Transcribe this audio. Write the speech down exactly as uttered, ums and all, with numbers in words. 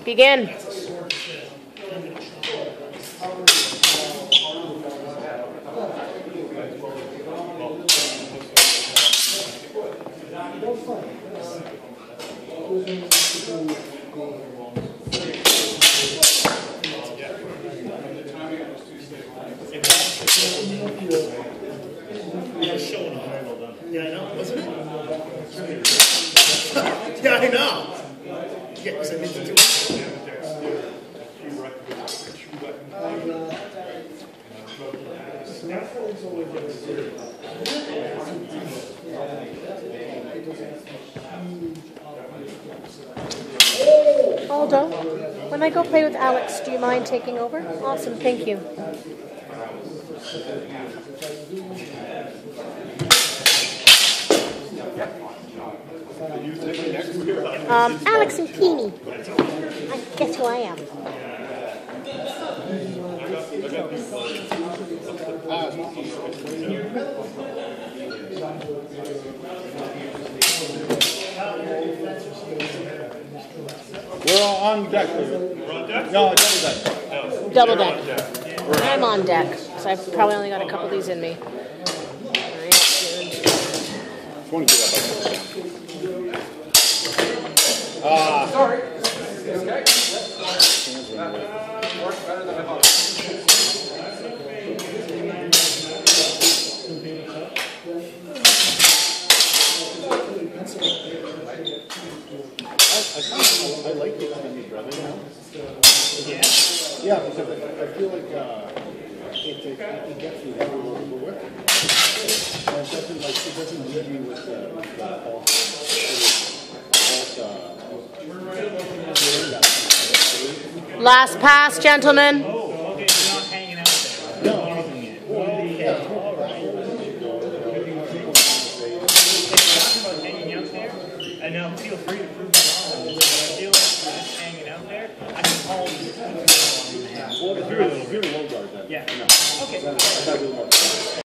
Begin. Yeah, I know, wasn't it? Yeah, I know. Yeah, because I meant to do it. Aldo, when I go play with Alex, do you mind taking over? Awesome, thank you. Um, Alex and Keeny. I guess who I am. We're all on deck. We're on deck? No, double deck. No. Double deck. I'm on deck, so I've probably only got a couple of these in me. Ah. Sorry. I like the kind of brother now. Yeah. Yeah, because I, I feel like uh, it, it, it gets you where we're with. And it doesn't like it doesn't leave you with the uh, false. Uh, Last pass, gentlemen. Oh, okay, you're not hanging out there. No. Yeah. Talking about hanging out there, and now feel free to prove me wrong. But I feel like you're just hanging out there. I can call you. Well, if you're a low guard, then. Yeah. No. Okay.